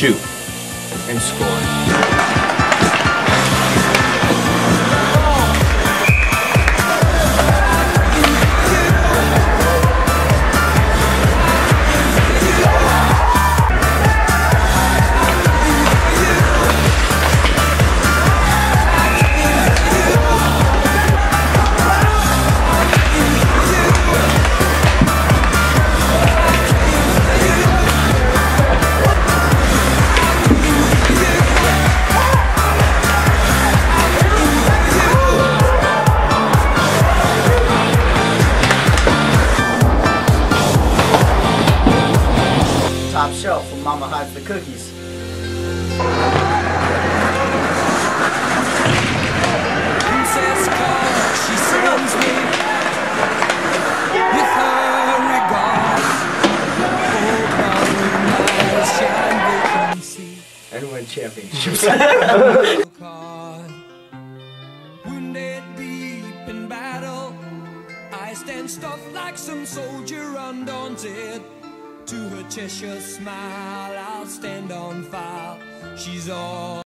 shoot, and score. Top shelf when Mama hides the cookies. Princess card, she sends me with her regards. Oh, eyes shine vacancy. And win championships. Card. Wounded deep in battle, I stand stuffed like some soldier undaunted. To her Cheshire smile, I'll stand on file. She's all